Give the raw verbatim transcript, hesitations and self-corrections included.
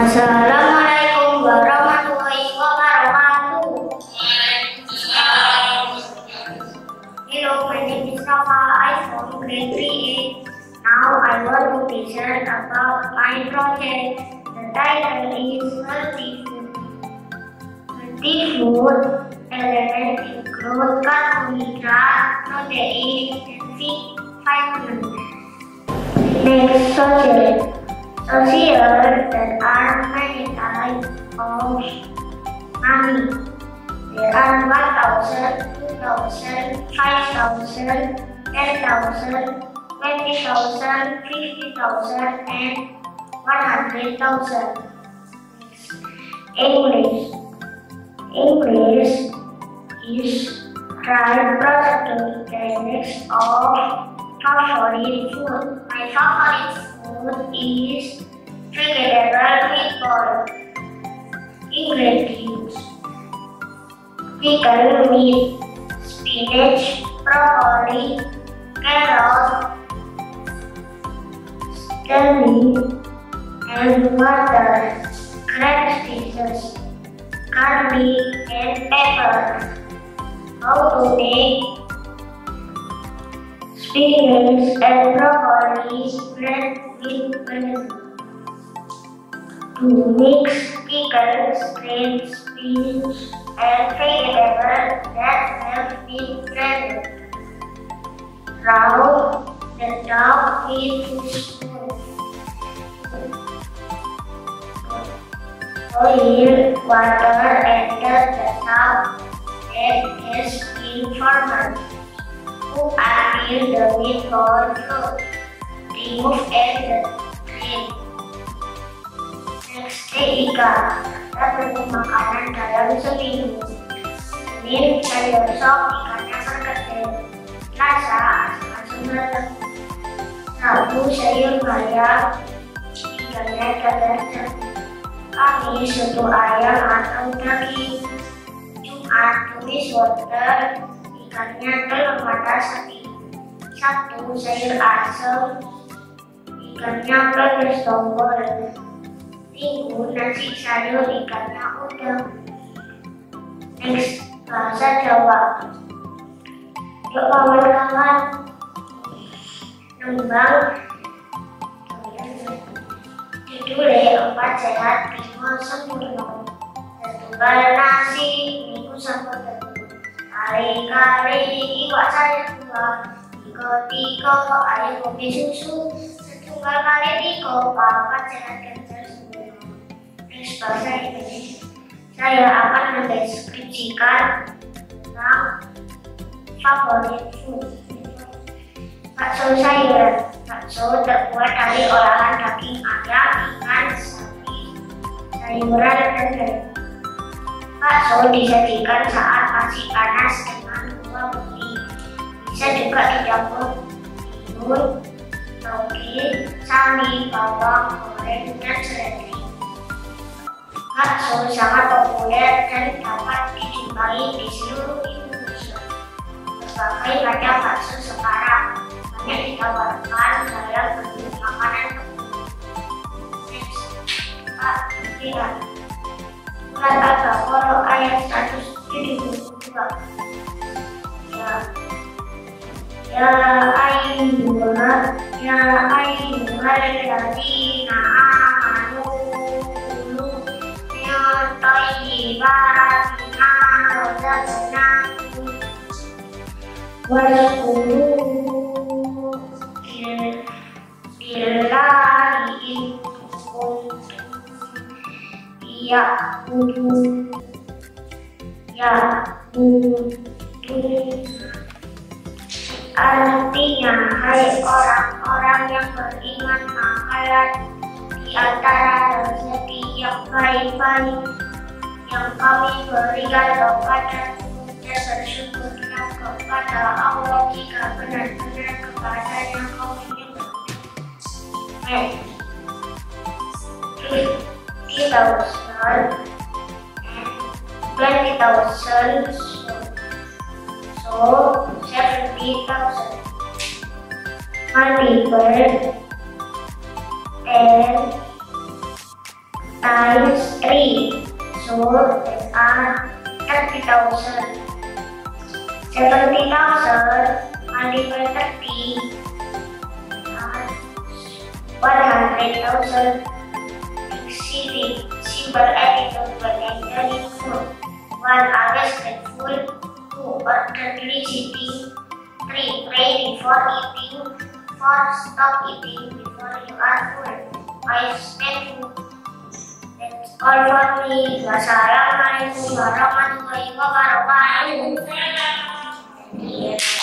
Assalamualaikum warahmatullahi wabarakatuh. Hello, my name is Rafa. I'm from grade three A. Now I want to present about my project. The title is Healthy Food. Healthy food elements include carbohydrates, protein, and vitamins. Next, social. Social, there are many types of money. There are one thousand, two thousand, five thousand, ten thousand, twenty thousand, fifty thousand, and one hundred thousand. English. English is right product dynamics of favorite food. My favorite food is vegetable meatball. Ingredients: vegan meat, spinach, broccoli, carrot, celery, and water, crab cheese, garlic, and pepper. How to make spinach and broccoli spread with vinegar. To mix pickles, green spinach, and vegetables that have been blended. Round the dough with spoon. Boil water and the dough that has been formed. Cook until the meatball float. Remove and drain. Next, ikan. Satu makanan dalam seminggu. Senin sayur sop, ikannya berkedel. Selasa asam matang. Rabu sayur bayam, ikannya dadar. Kamis soto ayam atau daging. Jumat tumis wortel, ikannya telur mata sapi. Sabtu sayur asem, ikannya pepes tombol. Minggu nasi sayur, ikannya udang. Next, bahasa Jawa. Yuk kawan-kawan, nembang judulnya empat sehat lima sempurna. Setunggal nasi minggu sempurna. Kali-kali iwak saya dua, tiga-tiga air kopi susu. Setunggal kali tiga, papat sehat ganjar sempurna. Next, bahasa Indonesia. Saya akan mendeskripsikan tentang favorit food. Bakso sayur. Bakso terbuat dari olahan daging ayam, ikan, sapi, sayuran, dan daging. Bakso disajikan saat masih panas dengan kuah putih. Bisa juga dicampur bihun, toge, sawi, bawang goreng, dan seledri. Bakso sangat populer dan dapat dijumpai di seluruh Indonesia. Berbagai macam bakso sekarang banyak ditawarkan dalam bentuk makanan tersebut. Next, Pak Tiga. Surat Al-Baqarah ayat seratus tujuh puluh dua. Ya, ya ayyuhal ya ayyuhalladzina amanu kulu min thayyibati ma razaqnakum washkuru lillahi in kuntum ya'budun ya'budun. Artinya, hai orang-orang yang beriman, makalah di antara rezeki yang baik-baik yang kami berikan kepadamu, dan bersyukurlah kepada Allah jika benar-benar kepadanya kau menyembah. Fifty thousand and twenty thousand, so seventy thousand. Multiple ten times thousand. Seventy thousand multiplied thirty. One hundred thousand. Exceeding simple attitude when entering food. One unrespectful. Two orderly sitting. Three pray before eating. Four stop eating before you are full. Five spend food. That's all for me. Wassalamualaikum warahmatullahi wabarakatuh.